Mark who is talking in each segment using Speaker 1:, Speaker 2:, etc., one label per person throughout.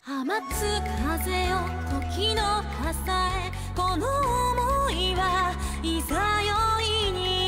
Speaker 1: 待つ風よ時の傘へ、この想いはいざよいに。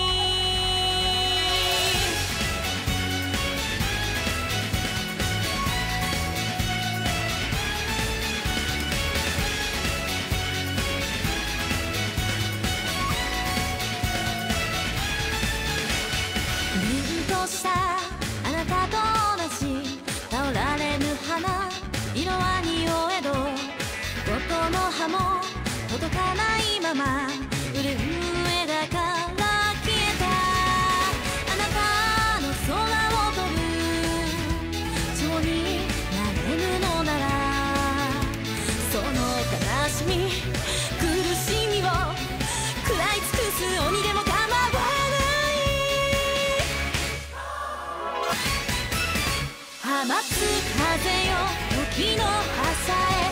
Speaker 1: 凛としたあなたと同じ倒られぬ花、色は匂えど音の葉も届かないまま売れる枝から消えた。あなたの空を飛ぶ蝶になれるのなら、その悲しみ苦しみを食らい尽くす鬼でも構わない。放つ風よ時の朝へ、